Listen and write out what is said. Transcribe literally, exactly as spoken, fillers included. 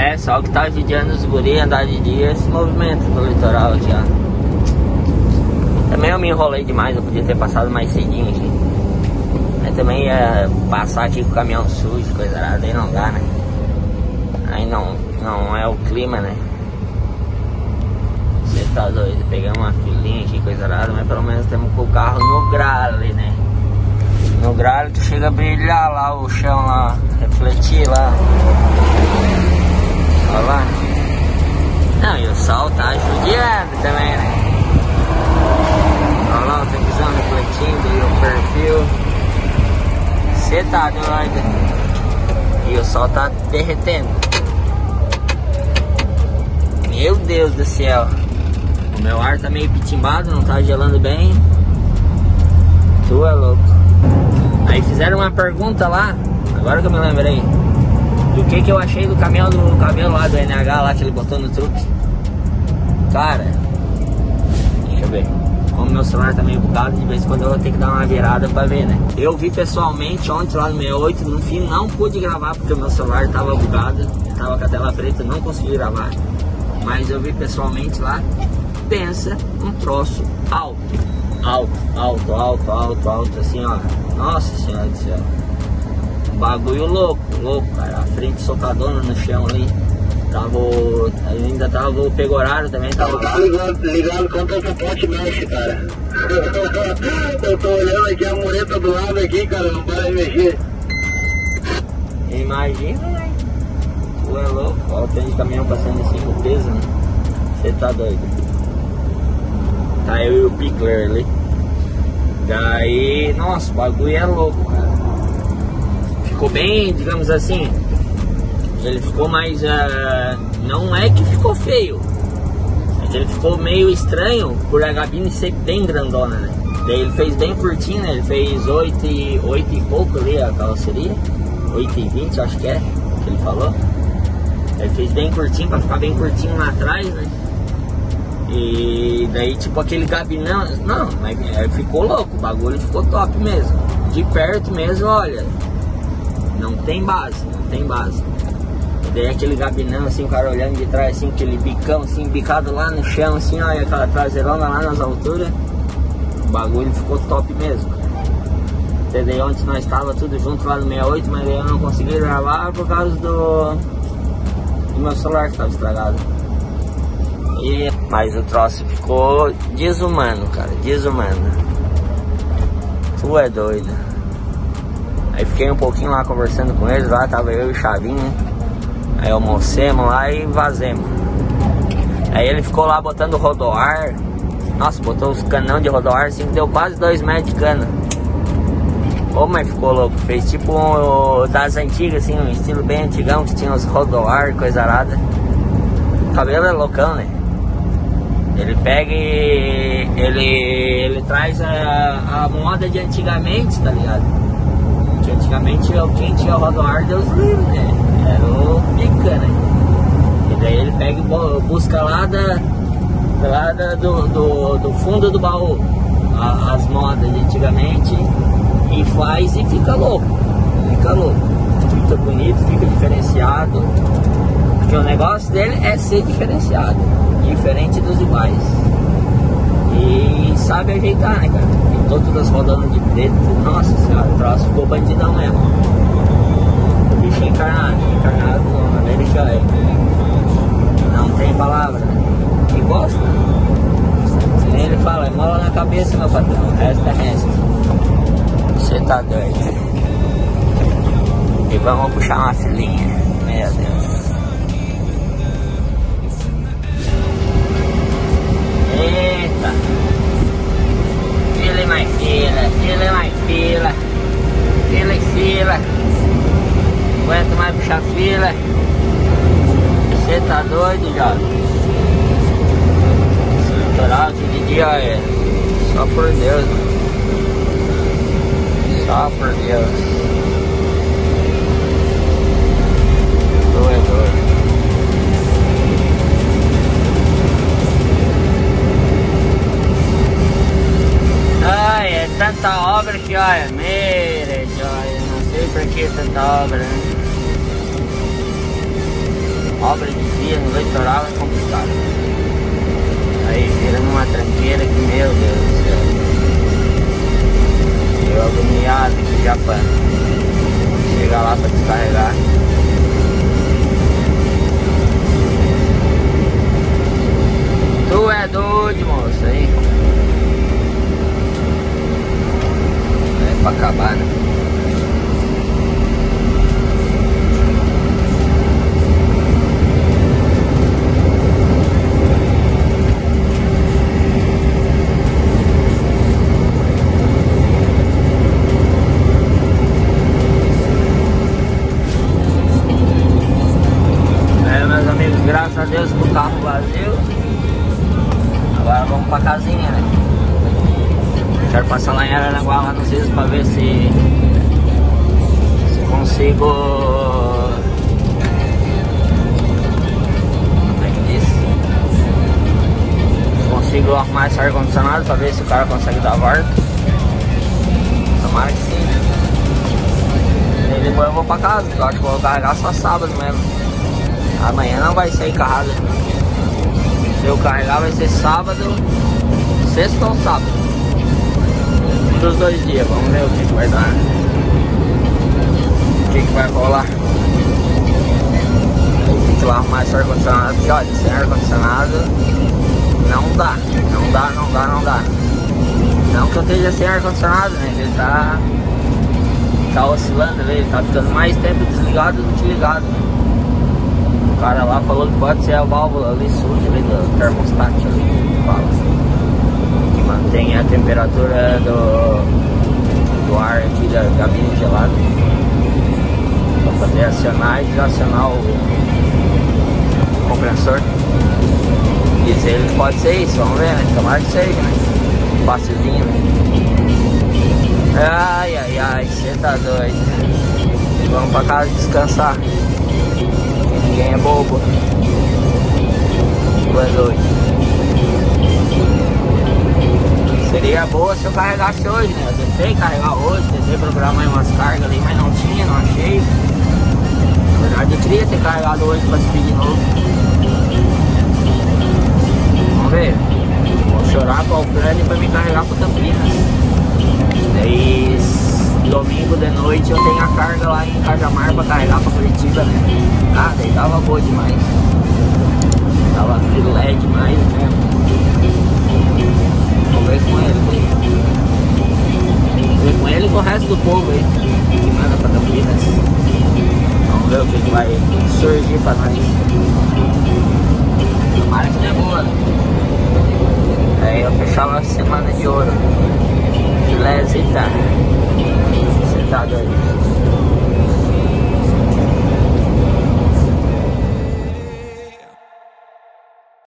É, só que tá judiando os guri andar de dia esse movimento do litoral aqui, ó. Também eu me enrolei demais, eu podia ter passado mais cedinho aqui. Aí também ia passar aqui com o caminhão sujo, coisa errada, aí não dá, né? Aí não, não é o clima, né? Você tá doido, pegamos uma filinha aqui, coisa errada, mas pelo menos temos com o carro no grale, né? No grale tu chega a brilhar lá o chão lá, refletir lá. Olha lá. Não, e o sol tá judiando também, né? Olha lá o televisão refletindo e o perfil. Você tá doido. E o sol tá derretendo. Meu Deus do céu. O meu ar tá meio pitimbado, não tá gelando bem. Tu é louco. Aí fizeram uma pergunta lá, agora que eu me lembrei, do que que eu achei do caminhão do cabelo lá do N H lá que ele botou no truque. Cara, deixa eu ver. Como meu celular tá meio bugado, de vez em quando eu vou ter que dar uma virada pra ver, né? Eu vi pessoalmente ontem lá no sessenta e oito, no fim não pude gravar porque o meu celular tava bugado, tava com a tela preta, não consegui gravar. Mas eu vi pessoalmente lá, pensa um troço alto. Alto, alto, alto, alto, alto, assim, ó. Nossa senhora do céu. Um bagulho louco, louco, cara. A frente socadona no chão ali. Tava. Ainda tava o pegorário também. Tava tá ligado, ligado quanto é que o pote mexe, cara. Eu tô olhando aqui a mureta do lado aqui, cara. Não para de mexer. Imagina, né? Tu é louco. Ó, o trem de caminhão passando assim com peso, né? Você tá doido. Tá eu e o Pickler ali. Daí, nossa, o bagulho é louco, cara. Ficou bem, digamos assim. Ele ficou mais. Uh, não é que ficou feio, mas ele ficou meio estranho por a cabine ser bem grandona, né? Daí ele fez bem curtinho, né? Ele fez oito e, oito e pouco ali a carroceria. oito e vinte, acho que é, que ele falou. Ele fez bem curtinho, pra ficar bem curtinho lá atrás, né? E daí tipo aquele gabinão, não, mas ficou louco, o bagulho ficou top mesmo. De perto mesmo, olha, não tem base, não tem base. E daí aquele gabinão assim, o cara olhando de trás assim, aquele bicão assim, bicado lá no chão assim, olha aquela traseirona lá nas alturas. O bagulho ficou top mesmo. Até daí ontem nós estava tudo junto lá no sessenta e oito, mas daí eu não consegui gravar por causa do, do meu celular que estava estragado. E, mas o troço ficou desumano, cara, desumano. Tu é doido. Aí fiquei um pouquinho lá conversando com eles, lá tava eu e o Chavinho. Aí almocemos lá e vazemos. Aí ele ficou lá botando rodoar. Nossa, botou os canão de rodoar assim, que deu quase dois metros de cana. Ô, mas ficou louco, fez tipo um, das antigas assim, um estilo bem antigão, que tinha os rodoar, coisa arada. O cabelo é loucão, né? Ele pega e ele, ele traz a, a moda de antigamente, tá ligado? Que antigamente quem tinha rodoar, Deus livre, né? Era o pica, né? E daí ele pega e busca lá, da, lá da, do, do, do fundo do baú a, as modas de antigamente e faz e fica louco. Fica louco. Fica bonito, fica diferenciado. Porque o negócio dele é ser diferenciado, diferente dos iguais. E sabe ajeitar, né, cara? Pintou todas rodando de preto. Nossa senhora, o troço ficou bandidão mesmo. O bicho é encarnado, encarnado não, ele já é. Não tem palavra, né? Que gosta. Se nem ele fala, é mola na cabeça, meu patrão. O resto é resto. Você tá doido. E vamos puxar uma filinha. Meu Deus. Eita! Fila e mais fila, fila e mais fila, fila e fila. Aguenta mais puxar fila. Você tá doido, jovem? Esse litoral aqui de dia é só por Deus, mano. Só por Deus. Tu é doido. Ai, é tanta obra que, olha, mere, olha, não sei por que tanta obra, né? Obra de dia no litoral é complicado. Aí vira numa tranqueira que, meu Deus do céu. Eu agoniado aqui já pra chegar lá pra descarregar. Tu é doido, moço, aí. É pra acabar, né? Graças a Deus com o carro vazio. Agora vamos pra casinha, né? Quero passar lá em Araranguá, lá nos dias, pra ver se Se consigo. Como é que diz? Se consigo arrumar esse ar-condicionado pra ver se o cara consegue dar a volta. Tomara que sim. E depois eu vou pra casa, eu acho que vou carregar só sábado mesmo. Amanhã não vai sair carrada. Se eu carregar vai ser sábado, sexta ou sábado. Um dos dois dias, vamos ver o que, que vai dar. O que, que vai rolar. A gente vai arrumar esse ar-condicionado aqui, olha, sem ar-condicionado não dá, não dá, não dá, não dá. Não que eu esteja sem ar-condicionado, né? Ele tá, tá oscilando, ele tá ficando mais tempo desligado do que ligado. O cara lá falou que pode ser a válvula ali suja ali do termostato ali, fala, que mantém a temperatura do, do ar aqui da cabine gelada para poder acionar e desacionar o, o compressor. Diz ele que pode ser isso, vamos ver, né? Tomara que seja, né? Facilzinho, né? Ai, ai, ai, você tá doido. Vamos pra casa descansar. Ninguém é bobo. Tu é doido. Seria boa se eu carregasse hoje, né? Eu tentei carregar hoje, tentei programar umas cargas ali, mas não tinha, não achei. Na verdade eu queria ter carregado hoje pra subir de novo. Vamos ver. Vou chorar com o Alfredo pra me carregar pro Campinas. Daí domingo de noite eu tenho a carga lá em Cajamar pra carregar pra Curitiba, né? Ah, daí tava boa demais. Tava filé demais mesmo. Vou ver com ele. Vou ver com ele e com o resto do povo aí que manda pra Campinas. Vamos ver o que, que vai surgir pra nós. Tomara que dê boa. Aí eu fechava a semana de ouro. Filézita. Você tá doido.